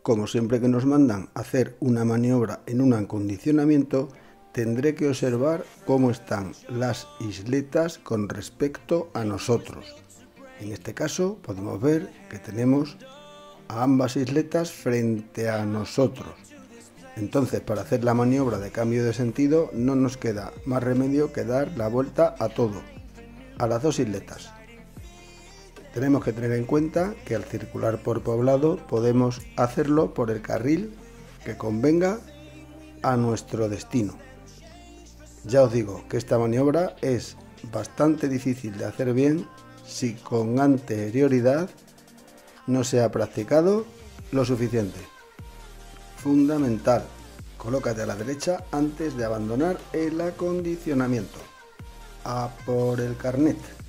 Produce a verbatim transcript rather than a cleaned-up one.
Como siempre que nos mandan hacer una maniobra en un acondicionamiento, tendré que observar cómo están las isletas con respecto a nosotros. En este caso podemos ver que tenemos a ambas isletas frente a nosotros. Entonces, para hacer la maniobra de cambio de sentido no nos queda más remedio que dar la vuelta a todo, a las dos isletas. Tenemos que tener en cuenta que al circular por poblado podemos hacerlo por el carril que convenga a nuestro destino. Ya os digo que esta maniobra es bastante difícil de hacer bien si con anterioridad no se ha practicado lo suficiente. Fundamental, colócate a la derecha antes de abandonar el acondicionamiento. A por el carnet.